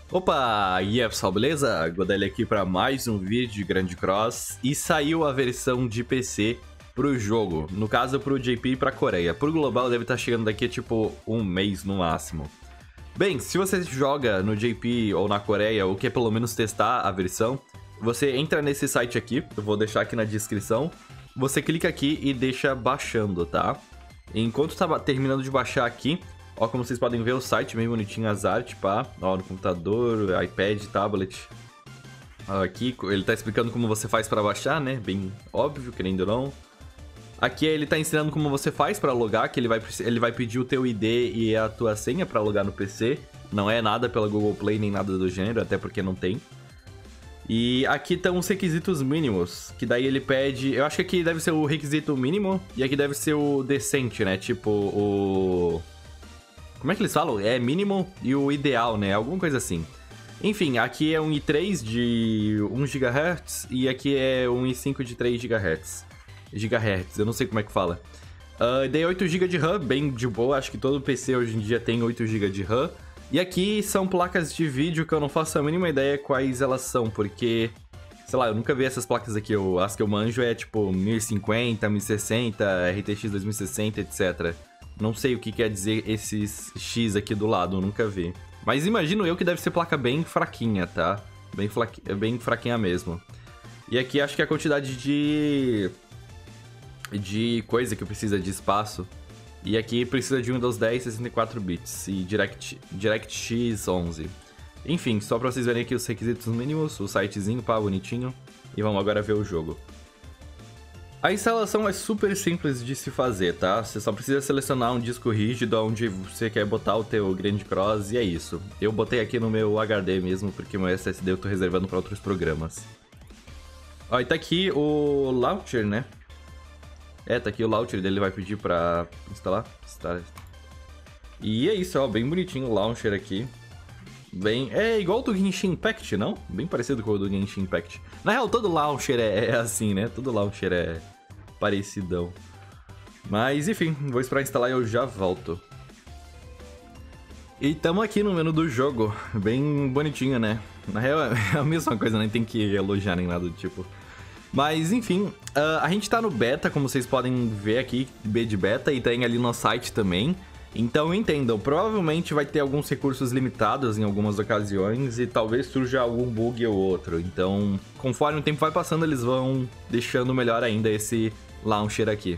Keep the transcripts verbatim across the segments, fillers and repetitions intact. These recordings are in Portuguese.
Opa, e aí pessoal, beleza? Godelli aqui para mais um vídeo de Grand Cross e saiu a versão de P C pro jogo, no caso pro J P e pra Coreia. Pro global deve estar chegando daqui a tipo um mês no máximo. Bem, se você joga no J P ou na Coreia ou quer pelo menos testar a versão, você entra nesse site aqui, eu vou deixar aqui na descrição, você clica aqui e deixa baixando, tá? Enquanto tá terminando de baixar aqui, ó, como vocês podem ver o site, bem bonitinho as artes, pá. Ó, no computador, iPad, tablet. Aqui, ele tá explicando como você faz pra baixar, né? Bem óbvio, querendo ou não. Aqui ele tá ensinando como você faz pra logar, que ele vai, ele vai pedir o teu I D e a tua senha pra logar no P C. Não é nada pela Google Play, nem nada do gênero, até porque não tem. E aqui estão os requisitos mínimos, que daí ele pede... Eu acho que aqui deve ser o requisito mínimo, e aqui deve ser o decente, né? Tipo, o... Como é que eles falam? É mínimo e o ideal, né? Alguma coisa assim. Enfim, aqui é um i três de um gigahertz e aqui é um i cinco de três gigahertz. Gigahertz, eu não sei como é que fala. Uh, dei oito gigas de RAM, bem de boa. Acho que todo P C hoje em dia tem oito gigas de RAM. E aqui são placas de vídeo que eu não faço a mínima ideia quais elas são, porque... Sei lá, eu nunca vi essas placas aqui. Eu, as que eu manjo é tipo mil e cinquenta, mil e sessenta, R T X dois mil e sessenta, etcétera. Não sei o que quer dizer esses X aqui do lado, eu nunca vi. Mas imagino eu que deve ser placa bem fraquinha, tá? Bem, flaqui... bem fraquinha mesmo. E aqui acho que a quantidade de... de coisa que precisa de espaço. E aqui precisa de Windows dez, sessenta e quatro bits e Direct... DirectX onze. Enfim, só pra vocês verem aqui os requisitos mínimos, o sitezinho, pá, bonitinho. E vamos agora ver o jogo. A instalação é super simples de se fazer, tá? Você só precisa selecionar um disco rígido onde você quer botar o teu Grand Cross e é isso. Eu botei aqui no meu H D mesmo, porque meu S S D eu tô reservando para outros programas. Ó, e tá aqui o launcher, né? É, tá aqui o launcher dele, vai pedir pra instalar. E é isso, ó, bem bonitinho o launcher aqui. Bem, é igual do Genshin Impact, não? Bem parecido com o do Genshin Impact. Na real, todo launcher é, é assim, né? Todo launcher é parecidão. Mas, enfim, vou esperar instalar e eu já volto. E tamo aqui no menu do jogo. Bem bonitinho, né? Na real, é a mesma coisa, nem tem que elogiar nem nada do tipo. Mas, enfim, uh, a gente tá no beta, como vocês podem ver aqui, B de beta, e tem ali no site também. Então entendam, provavelmente vai ter alguns recursos limitados em algumas ocasiões e talvez surja algum bug ou outro. Então, conforme o tempo vai passando, eles vão deixando melhor ainda esse launcher aqui.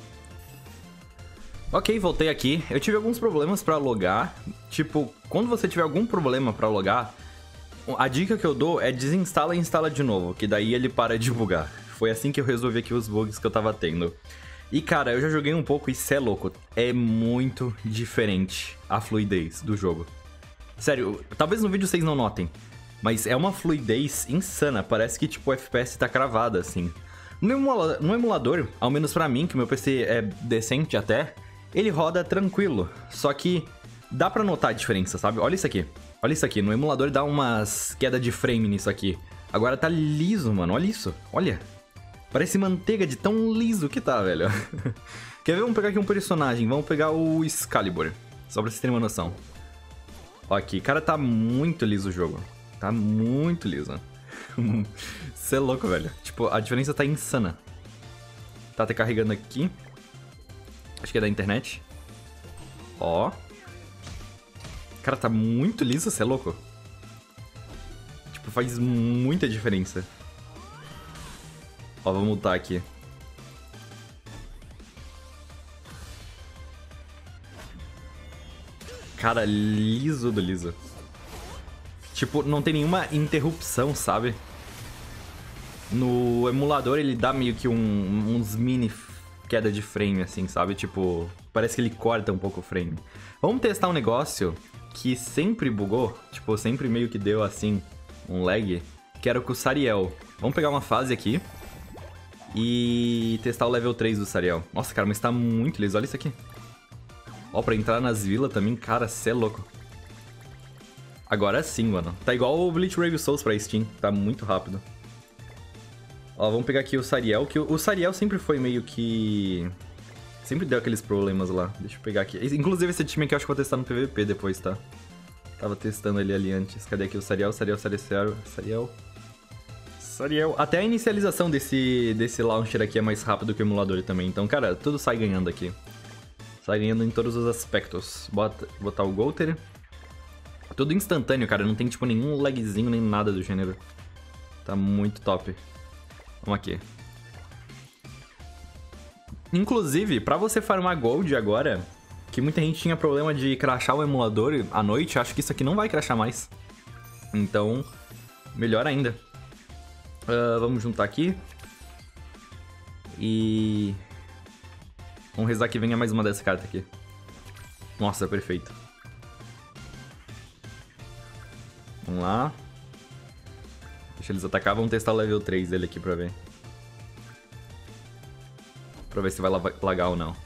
Ok, voltei aqui. Eu tive alguns problemas pra logar. Tipo, quando você tiver algum problema pra logar, a dica que eu dou é desinstala e instala de novo, que daí ele para de bugar. Foi assim que eu resolvi aqui os bugs que eu tava tendo. E cara, eu já joguei um pouco e cê é louco, é muito diferente a fluidez do jogo. Sério, talvez no vídeo vocês não notem, mas é uma fluidez insana, parece que tipo o F P S tá cravada assim. No, emula no emulador, ao menos pra mim, que meu P C é decente até, ele roda tranquilo, só que dá pra notar a diferença, sabe? Olha isso aqui, olha isso aqui, no emulador dá umas queda de frame nisso aqui. Agora tá liso, mano, olha isso, olha. Parece manteiga de tão liso que tá, velho. Quer ver? Vamos pegar aqui um personagem. Vamos pegar o Excalibur. Só pra vocês terem uma noção. Ó aqui. Cara, tá muito liso o jogo. Tá muito liso. Você é louco, velho. Tipo, a diferença tá insana. Tá até carregando aqui. Acho que é da internet. Ó. Cara, tá muito liso. Você é louco. Tipo, faz muita diferença. Ó, vamos multar aqui. Cara, liso do liso. Tipo, não tem nenhuma interrupção, sabe? No emulador ele dá meio que um, uns mini queda de frame, assim, sabe? Tipo, parece que ele corta um pouco o frame. Vamos testar um negócio que sempre bugou. Tipo, sempre meio que deu, assim, um lag. Que era com o Sariel. Vamos pegar uma fase aqui. E testar o level três do Sariel. Nossa, cara, mas tá muito liso. Olha isso aqui. Ó, pra entrar nas vilas também, cara, cê é louco. Agora sim, mano. Tá igual o Bleach Brave Souls pra Steam. Tá muito rápido. Ó, vamos pegar aqui o Sariel. Que o Sariel sempre foi meio que... Sempre deu aqueles problemas lá. Deixa eu pegar aqui. Inclusive esse time aqui eu acho que eu vou testar no P V P depois, tá? Tava testando ele ali antes. Cadê aqui o Sariel? Sariel, Sariel, Sariel, Sariel. Sariel. Até a inicialização desse, desse launcher aqui é mais rápido que o emulador também. Então, cara, tudo sai ganhando aqui. Sai ganhando em todos os aspectos. Bota, botar o Golter. Tudo instantâneo, cara. Não tem, tipo, nenhum lagzinho, nem nada do gênero. Tá muito top. Vamos aqui. Inclusive, pra você farmar Gold agora, que muita gente tinha problema de crashar o emulador à noite, acho que isso aqui não vai crashar mais. Então, melhor ainda. Uh, vamos juntar aqui. E... vamos rezar que venha mais uma dessa carta aqui. Nossa, perfeito. Vamos lá. Deixa eles atacar. Vamos testar o level três dele aqui pra ver. Pra ver se vai lagar ou não.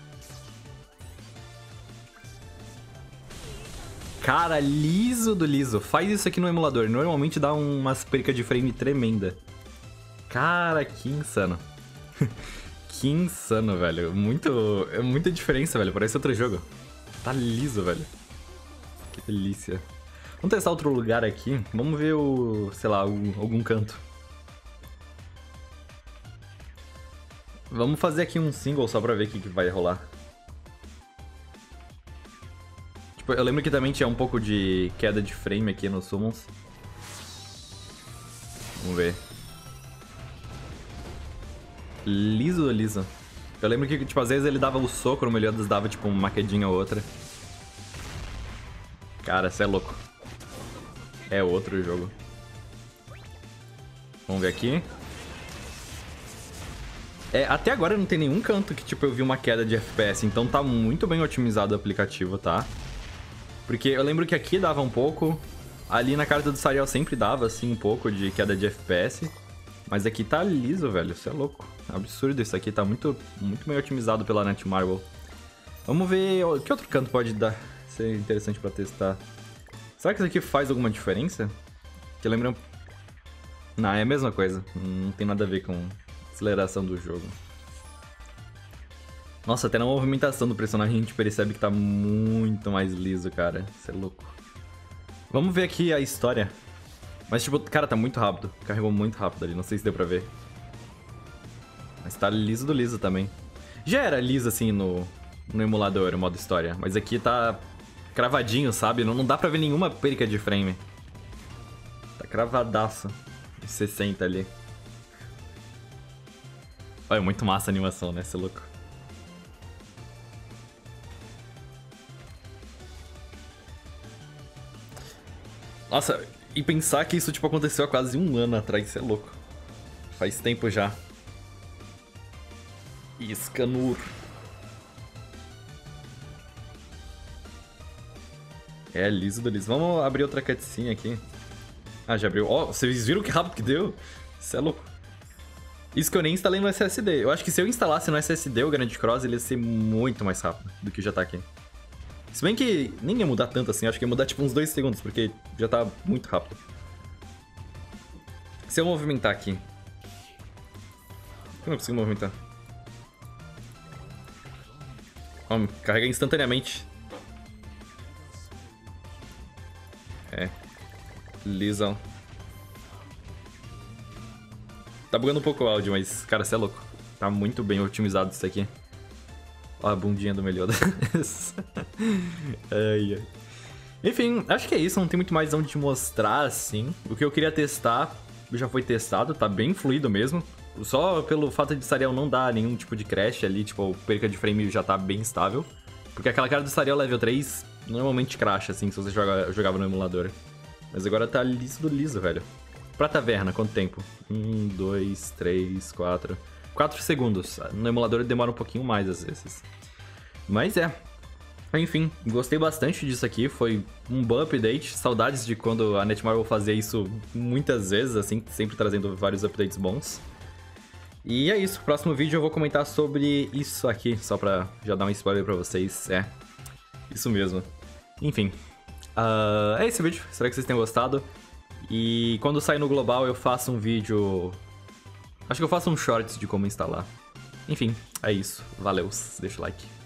Cara, liso do liso. Faz isso aqui no emulador. Normalmente dá umas perca de frame tremenda. Cara, que insano. Que insano, velho. Muito, é muita diferença, velho. Parece outro jogo. Tá liso, velho. Que delícia. Vamos testar outro lugar aqui. Vamos ver o... sei lá, algum, algum canto. Vamos fazer aqui um single só pra ver o que, que vai rolar. Tipo, eu lembro que também tinha um pouco de queda de frame aqui nos summons. Vamos ver. Liso, liso. Eu lembro que, tipo, às vezes ele dava o soco, no Meliodas dava, tipo, uma quedinha ou outra. Cara, cê é louco. É outro jogo. Vamos ver aqui. É, até agora não tem nenhum canto que, tipo, eu vi uma queda de F P S. Então tá muito bem otimizado o aplicativo, tá? Porque eu lembro que aqui dava um pouco. Ali na carta do Sariel sempre dava, assim, um pouco de queda de F P S. Mas aqui tá liso, velho. Isso é louco. Absurdo isso aqui. Tá muito, muito bem otimizado pela Netmarble. Vamos ver... que outro canto pode dar? Ser interessante pra testar. Será que isso aqui faz alguma diferença? Que lembra... não, é a mesma coisa. Não tem nada a ver com a aceleração do jogo. Nossa, até na movimentação do personagem a gente percebe que tá muito mais liso, cara. Isso é louco. Vamos ver aqui a história. Mas, tipo, cara, tá muito rápido. Carregou muito rápido ali, não sei se deu pra ver. Mas tá liso do liso também. Já era liso, assim, no, no emulador, o modo história. Mas aqui tá cravadinho, sabe? Não, não dá pra ver nenhuma perca de frame. Tá cravadaço. sessenta ali. Olha, muito massa a animação, né? Você é louco. Nossa, e pensar que isso, tipo, aconteceu há quase um ano atrás, isso é louco. Faz tempo já. Escanur. É, liso do liso. Vamos abrir outra cutscene aqui. Ah, já abriu. Ó, oh, vocês viram que rápido que deu? Isso é louco. Isso que eu nem instalei no S S D. Eu acho que se eu instalasse no S S D o Grand Cross, ele ia ser muito mais rápido do que já tá aqui. Se bem que nem ia mudar tanto assim, acho que ia mudar tipo uns dois segundos, porque já tá muito rápido. Se eu movimentar aqui... eu não consigo movimentar. Vamos, carrega instantaneamente. É. Lisão. Tá bugando um pouco o áudio, mas, cara, você é louco. Tá muito bem otimizado isso aqui. Ó a bundinha do Meliodas. Ai, ai. Enfim, acho que é isso. Não tem muito mais onde te mostrar, assim. O que eu queria testar já foi testado. Tá bem fluido mesmo. Só pelo fato de Sariel não dar nenhum tipo de crash ali. Tipo, perca de frame já tá bem estável. Porque aquela cara do Sariel level três normalmente crasha, assim, se você joga, jogava no emulador. Mas agora tá liso do liso, velho. Pra taverna, quanto tempo? Um, dois, três, quatro... quatro segundos. No emulador demora um pouquinho mais, às vezes. Mas é. Enfim, gostei bastante disso aqui. Foi um bom update. Saudades de quando a Netmarble fazia isso muitas vezes, assim, sempre trazendo vários updates bons. E é isso. Próximo vídeo eu vou comentar sobre isso aqui, só pra já dar um spoiler pra vocês. É, isso mesmo. Enfim, uh, é esse vídeo. Espero que vocês tenham gostado. E quando sair no global eu faço um vídeo... acho que eu faço um shorts de como instalar. Enfim, é isso. Valeu, deixa o like.